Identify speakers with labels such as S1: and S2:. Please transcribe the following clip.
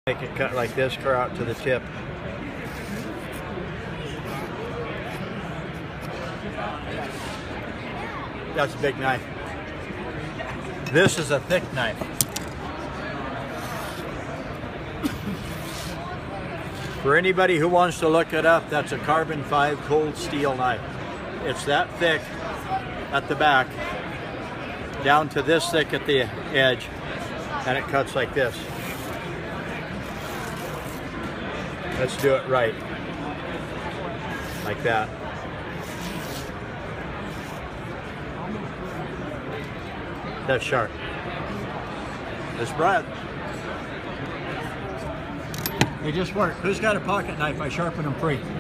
S1: Make it cut like this, clear out to the tip. That's a big knife. This is a thick knife. For anybody who wants to look it up, that's a carbon 5 cold steel knife. It's that thick at the back, down to this thick at the edge, and it cuts like this. Let's do it right, like that. That's sharp. This Brad. They just work. Who's got a pocket knife? I sharpen them free.